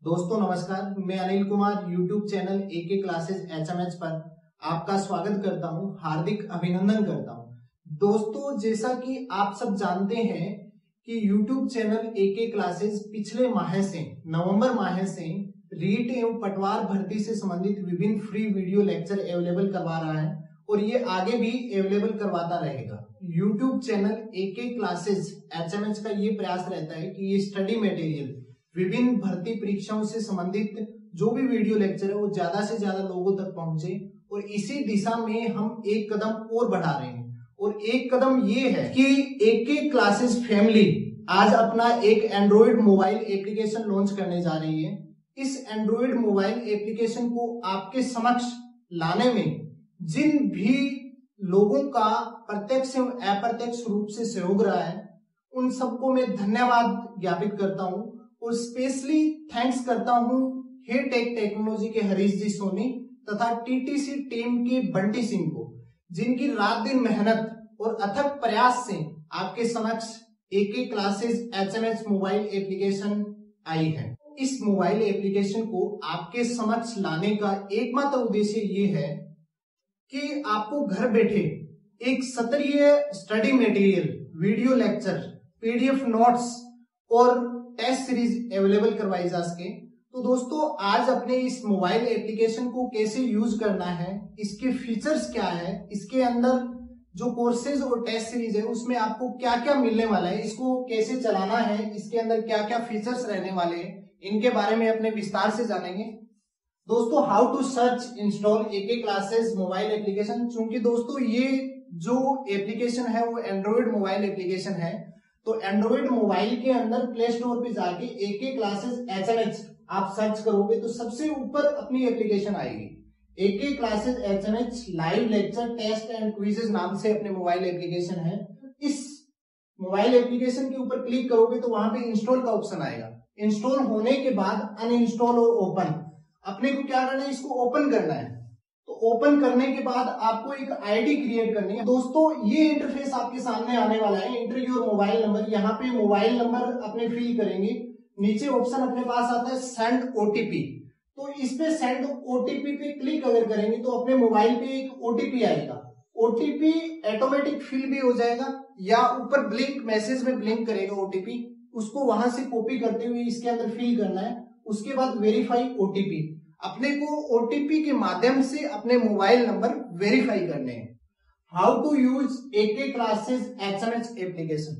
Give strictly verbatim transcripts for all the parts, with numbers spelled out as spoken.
दोस्तों नमस्कार, मैं Anil Kumar YouTube channel AK classes HMH पर आपका स्वागत करता हूं, हार्दिक अभिनंदन करता हूं। दोस्तों जैसा कि आप सब जानते हैं कि यूट्यूब चैनल एके क्लासेस पिछले माह से नवंबर माह से रीट एवं पटवार भर्ती से संबंधित विभिन्न फ्री वीडियो लेक्चर अवेलेबल करवा रहा है और ये आगे भी अवेलेबल करवाता रहेगा। YouTube channel AK classes HMH का ये प्रयास रहता है कि ये स्टडी मटेरियल विभिन्न भर्ती परीक्षाओं से संबंधित जो भी वीडियो लेक्चर है वो ज्यादा से ज्यादा लोगों तक पहुंचे और इसी दिशा में हम एक कदम और बढ़ा रहे हैं। और एक कदम ये है कि एके क्लासेस फैमिली आज अपना एक एंड्रॉइड मोबाइल एप्लीकेशन लॉन्च करने जा रही है। इस एंड्रॉइड मोबाइल एप्लीकेशन को आपके समक्ष लाने में जिन भी लोगों का प्रत्यक्ष एवं अप्रत्यक्ष रूप से सहयोग रहा है उन सबको मैं धन्यवाद ज्ञापित करता हूं और स्पेशली थैंक्स करता हूं हे टेक टेक्नोलॉजी के हरीश जी सोनी तथा टीटीसी टीम के बंटी सिंह को, जिनकी रात दिन मेहनत और अथक प्रयास से आपके समक्ष AK classes HMH mobile application आई है। इस मोबाइल एप्लीकेशन को आपके समक्ष लाने का एकमात्र उद्देश्य ये है कि आपको घर बैठे एक सत्रीय study material, video lecture, PDF notes और टेस्ट सीरीज अवेलेबल करवाई जा सके। तो दोस्तों आज अपने इस मोबाइल एप्लीकेशन को कैसे यूज करना है, इसके फीचर्स क्या है, इसके अंदर जो कोर्सेज और टेस्ट सीरीज है उसमें आपको क्या क्या मिलने वाला है, इसको कैसे चलाना है, इसके अंदर क्या क्या फीचर्स रहने वाले हैं, इनके बारे में अपने विस्तार से जानेंगे। दोस्तों how to search install AK classes mobile application. चूंकि दोस्तों ये जो एप्लीकेशन है वो एंड्रॉइड मोबाइल एप्लीकेशन है, तो एंड्रॉइड मोबाइल के अंदर प्ले स्टोर पे जाके एके क्लासेस एचएमएच आप सर्च करोगे तो सबसे ऊपर अपनी एप्लीकेशन आएगी। AK classes HMH live lecture test and quizzes नाम से अपने मोबाइल एप्लीकेशन है। इस मोबाइल एप्लीकेशन के ऊपर क्लिक करोगे तो वहां पे इंस्टॉल का ऑप्शन आएगा। इंस्टॉल होने के बाद अनइंस्टॉल और ओपन, अपने को क्या करना है, इसको ओपन करना है। तो ओपन करने के बाद आपको एक आईडी क्रिएट करनी है। दोस्तों ये इंटरफेस आपके सामने आने वाला है। एंटर योर मोबाइल नंबर, यहाँ पे मोबाइल नंबर अपने फिल करेंगे। नीचे ऑप्शन अपने पास आता है सेंड ओटीपी, तो इस पे सेंड ओटीपी पे क्लिक अगर करेंगे तो अपने मोबाइल पे एक ओटीपी आएगा। ओटीपी ऑटोमेटिक फिल भी हो जाएगा या ऊपर ब्लिंक मैसेज में ब्लिंक करेगा ओटीपी, उसको वहां से कॉपी करते हुए इसके अंदर फिल करना है। उसके बाद वेरीफाई ओटीपी, अपने को ओटीपी के माध्यम से अपने मोबाइल नंबर वेरीफाई करने हैं। How to use AK classes HMH application.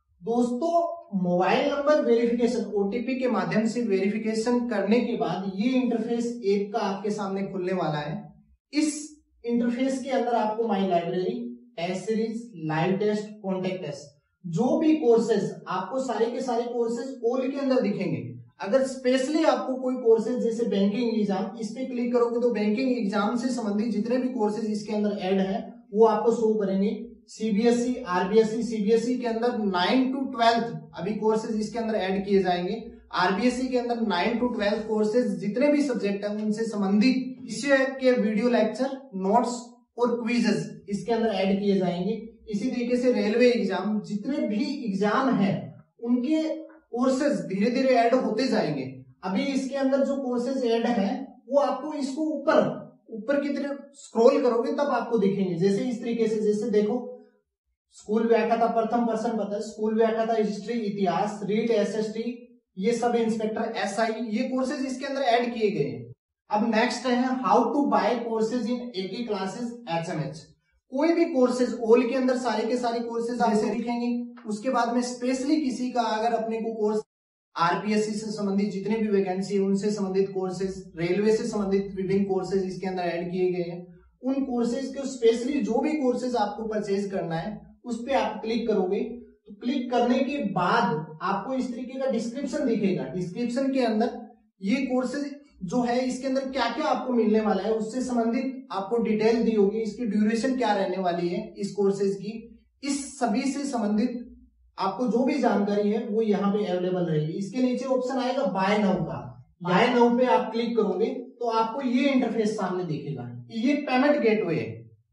दोस्तों मोबाइल नंबर वेरिफिकेशन ओटीपी के माध्यम से वेरिफिकेशन करने के बाद ये इंटरफेस एक का आपके सामने खुलने वाला है। इस इंटरफेस के अंदर आपको my library, test series, live test, contact test, जो भी कोर्सेज आपको सारे के सारे कोर्सेज ऑल के अंदर दिखेंगे। अगर स्पेशली आपको कोई कोर्सेज जैसे बैंकिंग एग्जाम, इस पे क्लिक करोगे तो बैंकिंग एग्जाम से संबंधित जितने भी कोर्सेज इसके अंदर ऐड है वो आपको शो करेंगे। सीबीएसई, आरबीएसई, सीबीएसई के अंदर नाइन टू ट्वेल्थ अभी कोर्सेज इसके अंदर ऐड किए जाएंगे। आरबीएसई के अंदर नाइन टू ट्वेल्थ कोर्सेज जितने भी सब्जेक्ट है उनसे संबंधित विषय के वीडियो लेक्चर, नोट्स और क्विजेस इसके अंदर ऐड किए जाएंगे। इसी तरीके से रेलवे एग्जाम, जितने भी एग्जाम है उनके कोर्सेज धीरे धीरे ऐड होते जाएंगे। अभी इसके अंदर जो कोर्सेज ऐड है वो आपको इसको ऊपर ऊपर की तरफ स्क्रॉल करोगे तब आपको दिखेंगे। जैसे इस तरीके से, जैसे देखो स्कूल व्याख्याता, प्रथम पर्सन पता है, स्कूल व्याख्याता, हिस्ट्री, इतिहास, रीट, एसएसटी, ये सब इंस्पेक्टर, एसआई, ये कोर्सेज इसके अंदर ऐड किए गए हैं। अब नेक्स्ट है how to buy courses in AK classes HMH. कोई भी कोर्सेज ऑल के अंदर सारे के सारे कोर्सेज ऐसे दिखेंगे। उसके बाद में स्पेशली किसी का अगर अपने को कोर्स आरपीएससी से संबंधित जितने भी वैकेंसी है उनसे संबंधित कोर्सेज, रेलवे से संबंधित विभिन्न कोर्सेज इसके अंदर ऐड किए गए हैं। उन कोर्सेज के स्पेशली जो भी कोर्सेज आपको परचेज करना है उस पर आप क्लिक करोगे तो क्लिक करने के बाद आपको इस तरीके का डिस्क्रिप्शन दिखेगा। डिस्क्रिप्शन के अंदर ये कोर्सेज जो है इसके अंदर क्या क्या आपको मिलने वाला है उससे संबंधित आपको डिटेल दी होगी। इसकी ड्यूरेशन क्या रहने वाली है इस कोर्सेज की, इस सभी से संबंधित आपको जो भी जानकारी है वो यहाँ पे अवेलेबल रहेगी। इसके नीचे ऑप्शन आएगा बाय नाउ का, बाय नाउ पे आप क्लिक करोगे तो आपको ये इंटरफेस सामने दिखेगा। ये पेमेंट गेटवे है।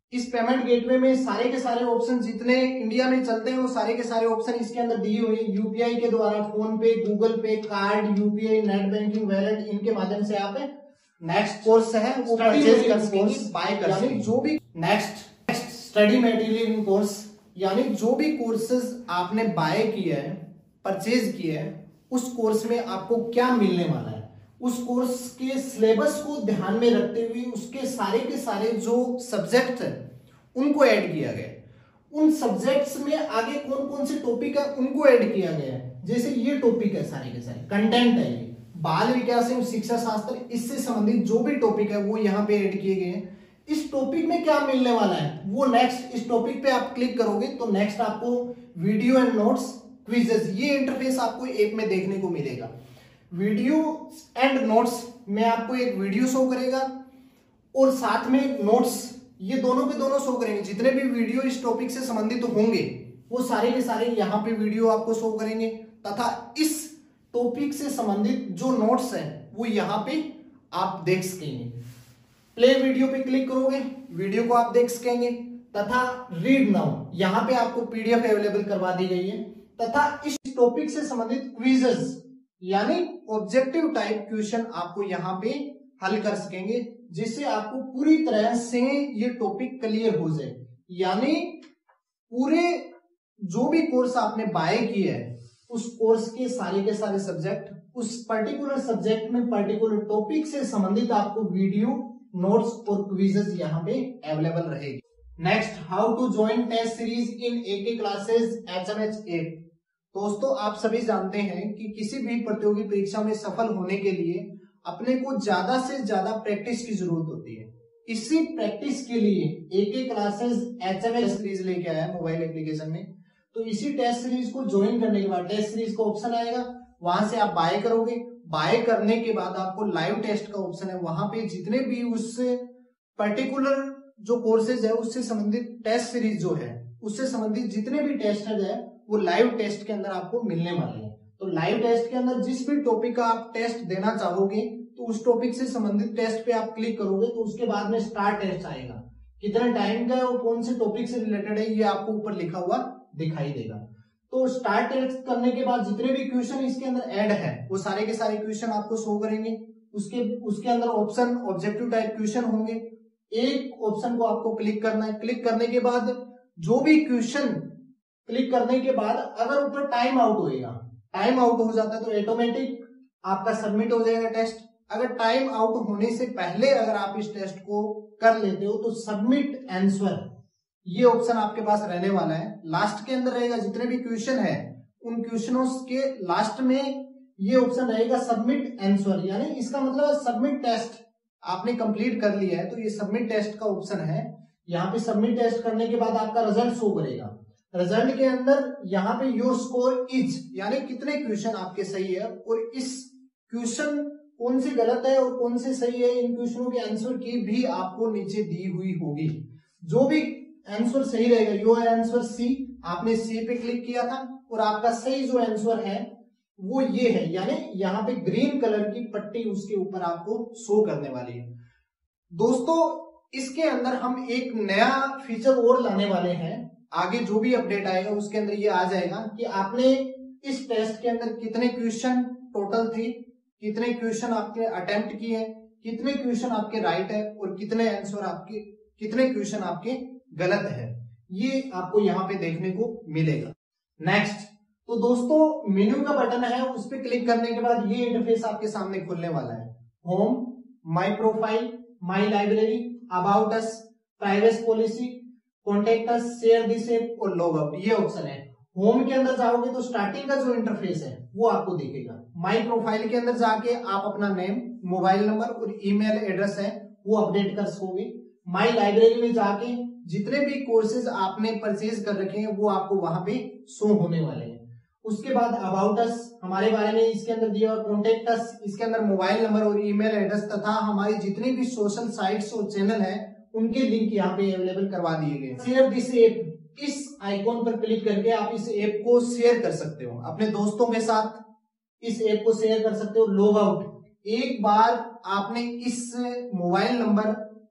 इस पेमेंट गेटवे में सारे के सारे ऑप्शन जितने इंडिया में चलते हैं वो सारे के सारे ऑप्शन इसके अंदर दिए हुए हैं। यूपीआई के द्वारा फोन पे, Google Pay, card, UPI, net banking, wallet, इनके माध्यम से आप नेक्स्ट कोर्स है वो परचेज कर सकेंगे, बाय कर सकेंगे। जो भी नेक्स्ट स्टडी मटेरियल कोर्स यानी जो भी कोर्सेज आपने बाय किया है, परचेज किया है, उस कोर्स में आपको क्या मिलने वाला है, उस कोर्स के सिलेबस को ध्यान में रखते हुए उसके सारे के सारे जो सब्जेक्ट है उनको ऐड किया गया। उन सब्जेक्ट्स में आगे कौन कौन से टॉपिक है उनको ऐड किया गया है। जैसे ये टॉपिक है, सारे के सारे कंटेंट है, ये बाल विकास एवं शिक्षा शास्त्र, इससे संबंधित जो भी टॉपिक है वो यहाँ पे ऐड किए गए हैं। इस टॉपिक में क्या मिलने वाला है वो नेक्स्ट, इस टॉपिक पे आप क्लिक करोगे तो नेक्स्ट आपको वीडियो एंड नोट्स, क्विजेस, ये इंटरफेस आपको ऐप में देखने को मिलेगा। वीडियो एंड नोट्स में आपको एक वीडियो शो करेगा और साथ में नोट्स, ये दोनों के दोनों शो करेंगे। जितने भी वीडियो इस टॉपिक से संबंधित होंगे वो सारे के सारे यहाँ पे वीडियो आपको शो करेंगे तथा इस टॉपिक से संबंधित जो नोट्स हैं वो यहाँ पे आप देख सकेंगे। प्ले वीडियो पे क्लिक करोगे, वीडियो को आप देख सकेंगे तथा रीड नाउ, यहाँ पे आपको पीडीएफ अवेलेबल करवा दी गई है तथा इस टॉपिक से संबंधित क्विजेस यानी ऑब्जेक्टिव टाइप क्वेश्चन आपको यहाँ पे हल कर सकेंगे, जिससे आपको पूरी तरह से ये टॉपिक क्लियर हो जाए। यानी पूरे जो भी कोर्स आपने बाय किया है उस कोर्स के सारे के सारे सब्जेक्ट, उस पर्टिकुलर सब्जेक्ट में पर्टिकुलर टॉपिक से संबंधित आपको वीडियो, नोट्स और क्विजेस यहाँ पे अवेलेबल रहेगी। Next, how to join test series in AK classes HMH app. दोस्तों, आप सभी जानते हैं कि किसी भी प्रतियोगी परीक्षा में सफल होने के लिए अपने को ज्यादा से ज्यादा प्रैक्टिस की जरूरत होती है। इसी प्रैक्टिस के लिए एके क्लासेस एचएमएच सीरीज लेके आया है मोबाइल एप्लीकेशन में। तो इसी टेस्ट सीरीज को ज्वाइन करने के बाद टेस्ट सीरीज का ऑप्शन आएगा, वहां से आप बाय करोगे। बाय करने के बाद आपको लाइव टेस्ट का ऑप्शन है, वहां पे जितने भी उससे पर्टिकुलर जो कोर्सेज है उससे संबंधित टेस्ट सीरीज जो है उससे संबंधित जितने भी टेस्टेड है वो लाइव टेस्ट के अंदर आपको मिलने वाले हैं। तो लाइव टेस्ट के अंदर जिस भी टॉपिक का आप टेस्ट देना चाहोगे तो उस टॉपिक से संबंधित टेस्ट पे आप क्लिक करोगे तो उसके बाद में स्टार्ट टेस्ट आएगा। कितने टाइम का है और कौन से टॉपिक से रिलेटेड है ये आपको ऊपर लिखा हुआ दिखाई देगा। तो स्टार्ट टेस्ट करने के बाद जितने भी क्वेश्चन इसके अंदर ऐड है वो सारे के सारे क्वेश्चन आपको शो करेंगे। उसके उसके अंदर ऑप्शन ऑब्जेक्टिव टाइप क्वेश्चन होंगे। एक ऑप्शन को आपको क्लिक करना है। क्लिक करने के बाद जो भी क्वेश्चन क्लिक करने के बाद अगर ऊपर टाइम आउट होएगा, टाइम आउट हो जाता है तो ऑटोमेटिक आपका सबमिट हो जाएगा टेस्ट। अगर टाइम आउट होने से पहले अगर आप इस टेस्ट को कर लेते हो तो सबमिट आंसर ये ऑप्शन आपके पास रहने वाला है। लास्ट के अंदर रहेगा, जितने भी क्वेश्चन है उन क्वेश्चनों के लास्ट में ये ऑप्शन रहेगा सबमिट आंसर, यानी इसका मतलब सबमिट टेस्ट आपने कंप्लीट कर लिया है तो ये सबमिट टेस्ट का ऑप्शन है। यहाँ पे सबमिट टेस्ट करने के बाद आपका रिजल्ट शो करेगा। रिजल्ट के अंदर यहाँ पे योर स्कोर इज यानी कितने क्वेश्चन आपके सही है और इस क्वेश्चन कौन से गलत है और कौन से सही है, इन क्वेश्चनों के आंसर की भी आपको नीचे दी हुई होगी। जो भी आंसर सही रहेगा, योर आंसर सी, आपने सी पे क्लिक किया था और आपका सही जो आंसर है वो ये है, यानी यहाँ पे ग्रीन कलर की पट्टी उसके ऊपर आपको शो करने वाली है। दोस्तों, इसके अंदर हम एक नया फीचर और लाने वाले हैं। आगे जो भी अपडेट आएगा उसके अंदर ये आ जाएगा कि आपने इस टेस्ट के अंदर कितने क्वेश्चन टोटल थे, कितने क्वेश्चन आपके अटेम्प्ट किए, कितने क्वेश्चन आपके राइट है और कितने आंसर आपके कितने क्वेश्चन आपके गलत है, ये आपको यहाँ पे देखने को मिलेगा। नेक्स्ट, तो दोस्तों मेन्यू का बटन है, उस पर क्लिक करने के बाद ये इंटरफेस आपके सामने खुलने वाला है। Home, my profile, my library, about us, privacy policy, contact us, share this app और लॉग आउट, ये ऑप्शन है। होम के अंदर जाओगे तो स्टार्टिंग का जो इंटरफेस है वो आपको दिखेगा। माई प्रोफाइल के अंदर जाके आप अपना नेम, मोबाइल नंबर और ईमेल एड्रेस है वो अपडेट कर सकोगे। माई लाइब्रेरी में जाके जितने भी कोर्सेज आपने परचेज कर रखे हैं वो आपको वहां पे शो होने वाले हैं। उसके बाद अबाउट अस, हमारे बारे में इसके अंदर दिया, और कॉन्टेक्ट अस, इसके अंदर मोबाइल नंबर और ईमेल एड्रेस तथा हमारी जितनी भी सोशल साइट्स और चैनल है उनके लिंक यहाँ पे अवेलेबल करवा दिए गए। शेयर दिस ऐप, इस आइकॉन पर क्लिक करके आप इस ऐप को शेयर कर सकते हो, अपने दोस्तों के साथ इस ऐप को शेयर कर सकते हो। लॉग आउट, एक बार आपने इस मोबाइल नंबर,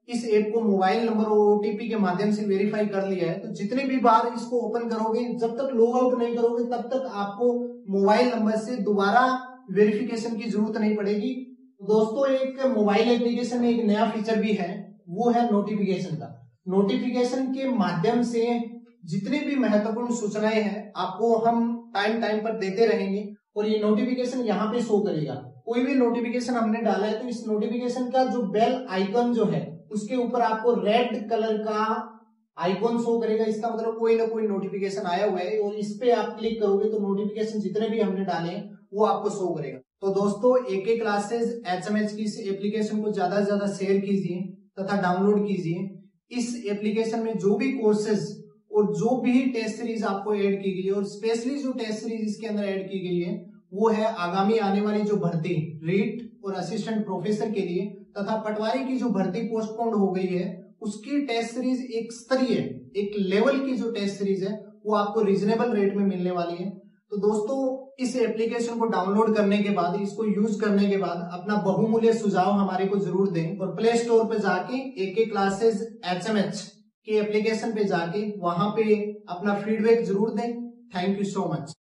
इस ऐप को मोबाइल नंबर और ओटीपी के माध्यम से वेरीफाई कर लिया है, तो जितने भी बार इसको ओपन करोगे, जब तक लॉग आउट नहीं करोगे तब तक आपको मोबाइल नंबर से दोबारा वेरिफिकेशन की जरूरत नहीं पड़ेगी। दोस्तों एक मोबाइल एप्लीकेशन में एक नया फीचर भी है, वो है नोटिफिकेशन का। नोटिफिकेशन के माध्यम से जितनी भी महत्वपूर्ण सूचनाएं हैं आपको हम टाइम टाइम पर देते रहेंगे और ये नोटिफिकेशन यहाँ पे शो करेगा। कोई भी नोटिफिकेशन हमने डाला है तो इस नोटिफिकेशन का जो बेल आइकन जो है उसके ऊपर आपको रेड कलर का आइकॉन शो करेगा। इसका मतलब कोई ना कोई नोटिफिकेशन आया हुआ है और इस पे आप क्लिक करोगे तो नोटिफिकेशन जितने भी हमने डाले हैं वो आपको शो करेगा। तो दोस्तों एके क्लासेस एचएमएच की इस एप्लीकेशन को ज्यादा से ज्यादा शेयर कीजिए तथा डाउनलोड कीजिए। इस एप्लीकेशन में जो भी कोर्सेज और जो भी टेस्ट सीरीज आपको ऐड की गई है और स्पेशली जो टेस्ट सीरीज इसके अंदर ऐड की गई है वो है आगामी आने वाली जो भर्ती रीट और असिस्टेंट प्रोफेसर के लिए तथा पटवारी की जो भर्ती पोस्टपोन्ड हो गई है उसकी टेस्ट सीरीज एक स्तरीय एक लेवल की जो टेस्ट सीरीज है वो आपको रीजनेबल रेट में मिलने वाली है। तो दोस्तों इस एप्लीकेशन को डाउनलोड करने के बाद, इसको यूज करने के बाद अपना बहुमूल्य सुझाव हमारे को जरूर दें और प्ले स्टोर पे जाके एके क्लासेस एचएमएच के एप्लीकेशन पे जाके वहां पे अपना फीडबैक जरूर दें। Thank you so much.